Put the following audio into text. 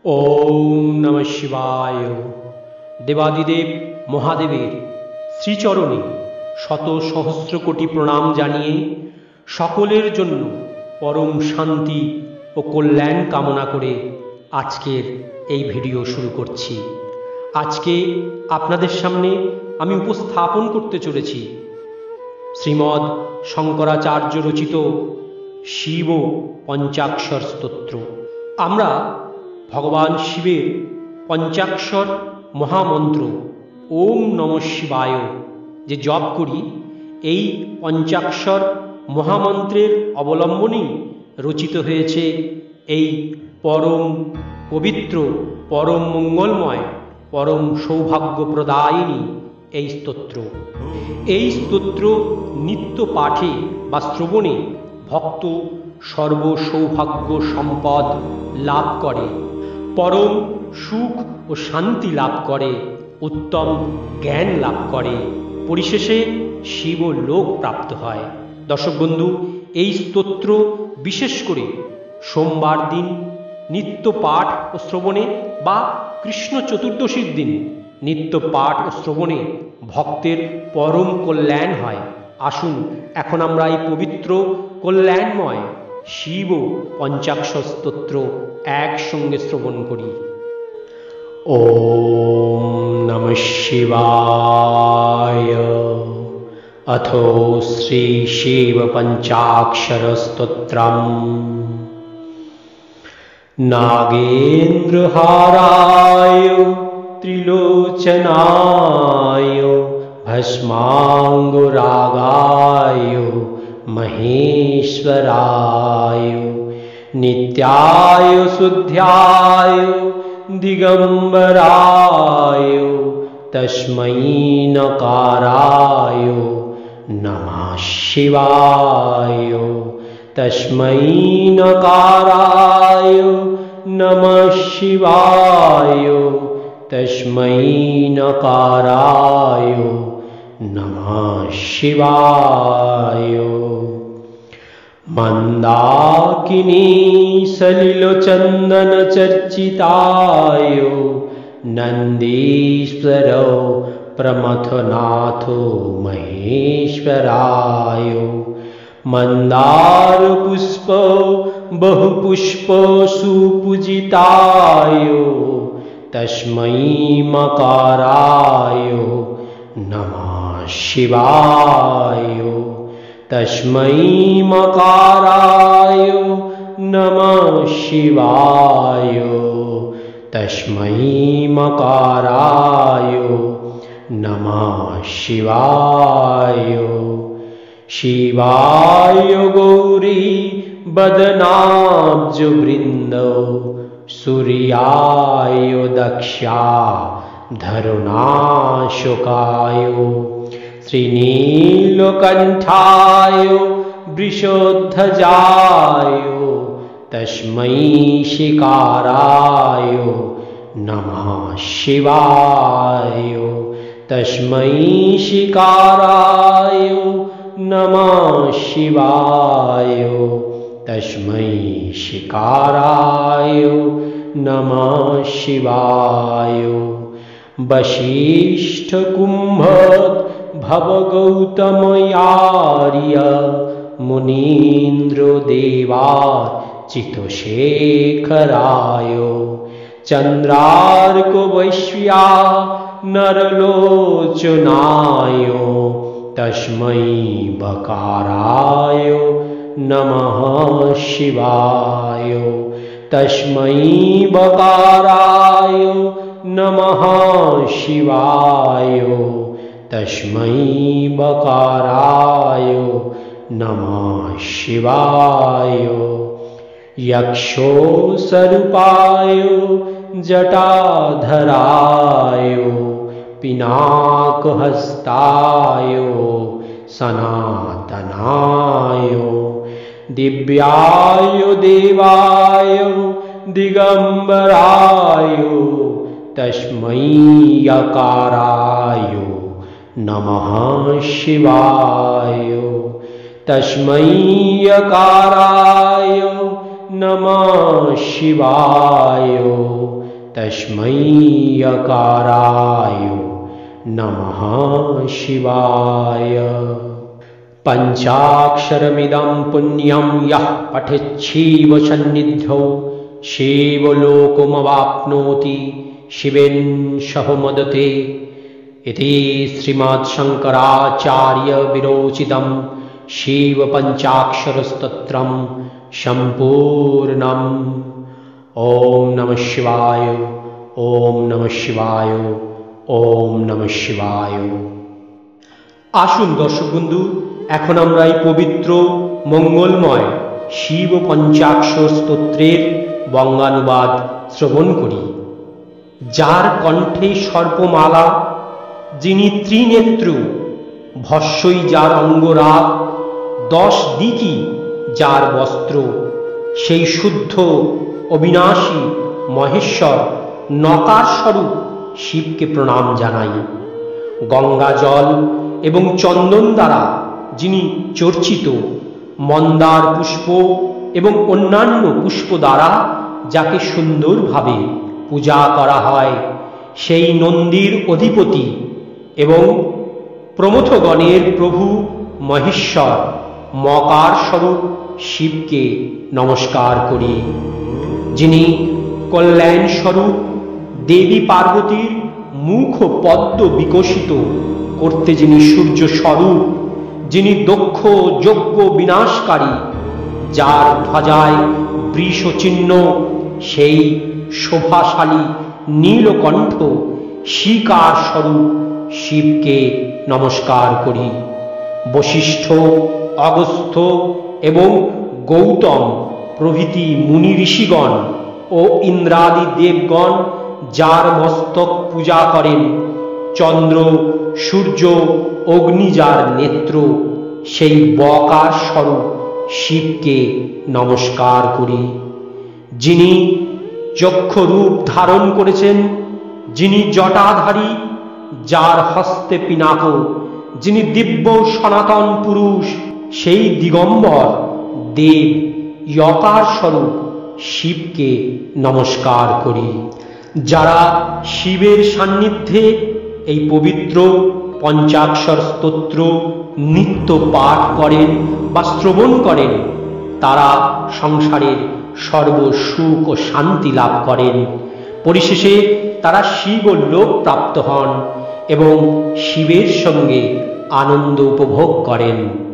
ओम नमः शिवाय। देवादिदेव महादेवेर श्रीचरणे शत सहस्र कोटी प्रणाम जानिए सकलेर जन्य परम शांति ओ कल्याण कामना करे आजकेर এই ভিডিও শুরু করছি। আজকে আপনাদের সামনে আমি উপস্থাপন করতে চলেছি শ্রীমদ শঙ্করাচার্য রচিত শিব পঞ্চাক্ষর স্তোত্র। আমরা भगवान शिवेर पंचाक्षर महामंत्र ओम नमः शिवाय जे जप करी এই पंचाक्षर महामंत्रेर अवलम्बने रचित हয়েছে এই परम पवित्र परम मंगलमय परम सौभाग्य प्रदायिनी এই स्तोत्र। এই स्तोत्र नित्य पाठे बा श्रवणे भक्त सर्व सौभाग्य सम्पद लाभ करे, परम सुख और शांति लाभ करे, उत्तम ज्ञान लाभ करे, परिशेषे शिव लोक प्राप्त है। दर्शक बंधु এই स्तोत्र विशेष करे सोमवार दिन नित्य पाठ और श्रवणे बा कृष्ण चतुर्दशीर दिन नित्य पाठ और श्रवणे भक्तेर परम कल्याण है। आसुन एखन आमरा এই पवित्र कल्याणमय शिव पंचाक्षर स्तोत्र एक संगे श्रवण करी। ओम नमः शिवाय। अथो श्री शिव पंचाक्षर स्तोत्रम्। नागेन्द्रहाराय त्रिलोचनाय भस्मांगरागाय महेश्वराय नित्याय शुद्ध्याय दिगंबराय तस्मै नकाराय नमः शिवाय। तस्मै नकाराय नमः शिवाय। तस्मै नकाराय नमः शिवाय। मंदाकिनी सलिलचंदन चर्चिताय नंदीश्वर प्रमथनाथो महेश्वराय मंदार पुष्प बहुपुष्प सुपूजिताय तस्मै मकाराय नमः शिवाय। तस्मै मकाराय नमः शिवाय। तस्मै मकाराय नमः शिवाय। शिवाय गौरी बदनाब्ज वृंदो सूर्याय दक्षा धरुणाशोकाय श्रीनीलकंठाय वृषध्वजाय तस्मै शिकाराय नमः शिवाय। तस्मै शिकाराय नमः शिवाय। तस्मै शिकाराय नमः शिवाय। वशिष्ठ कुंभ भवगौतमयार्य मुनीन्द्र देवा चितशेखराय चंद्रार्क वैश्या नरलोचनाय तस्मै बकाराय नमः शिवाय। तस्मै बकाराय नमः शिवाय। तस्मै बकाराय नमः शिवाय। यक्षो स्वरूपाय जटाधराय पिनाकहस्ताय सनातनाय दिव्याय देवाय दिगंबराय तस्मै यकाराय नमः शिवाय। तस्मै यकाराय नमः शिवाय। तस्मै यकाराय नमः शिवाय। पंचाक्षरमिदं पुण्यं यः पठेच्छैव सन्निधौ शिवलोकमवाप्नोति शिवेन सह मोदते। इति श्रीमद्शंकराचार्य विरोचितं शिव पंचाक्षरस्तोत्रं सम्पूर्णम्। ओम नमः शिवाय, ओम नमः शिवाय, ओम नमः शिवाय। आसुन दर्शक बंधु, এখন আমরা এই পবিত্র মঙ্গলময় শিব পঞ্চাক্ষর স্তোত্রের বঙ্গানুবাদ শ্রবণ করি। যার কণ্ঠে সর্পমালা, যিনি ত্রিনেত্র, ভস্যই যার অঙ্গরাগ, 10 দিকই যার বস্ত্র, সেই শুদ্ধ অবিনাশী মহেশ্বর নকার স্বরূপ শিবকে প্রণাম জানাই। গঙ্গা জল এবং চন্দন দ্বারা যিনি চর্চিত, মন্দার পুষ্প এবং অন্যান্য পুষ্প দ্বারা যাকে সুন্দরভাবে পূজা করা হয়, সেই নন্দীর অধিপতি এবং প্রমথগণের প্রভু মহেশ্বর মকার স্বরূপ শিবকে নমস্কার করি। যিনি কল্যাণ স্বরূপ দেবী পার্বতীর মুখ পদ্ম বিকশিত করতে যিনি সূর্য স্বরূপ, যিনি দক্ষ যজ্ঞ বিনাশকারী, যার ধ্বজায় বৃষ চিহ্ন, সেই শোভাশালী নীলকণ্ঠ শিকার স্বরূপ শিবকে নমস্কার করি। বশিষ্ঠ, অগস্ত্য এবং গৌতম প্রভৃতি মুনি ঋষিগণ ও ইন্দ্রাদি দেবগণ যার মস্তক পূজা করেন, চন্দ্র, সূর্য, অগ্নি যার নেত্র, সেই বকার স্বরূপ শিবকে নমস্কার করি। যিনি যক্ষ রূপ ধারণ করেছেন, যিনি জটাধারী, যার হস্তে পিনাক, যিনি দিব্য সনাতন পুরুষ, সেই দিগম্বর দেব যকার স্বরূপ শিবকে নমস্কার করি। যারা শিবের সান্নিধ্যে এই পবিত্র পঞ্চাক্ষর স্তোত্র নিত্য পাঠ করেন বা শ্রবণ করেন, তারা সংসারের সর্বসুখ ও শান্তি লাভ করেন। পরিশেষে তারা শিবলোক প্রাপ্ত হন এবং শিবের সঙ্গে আনন্দ উপভোগ করেন।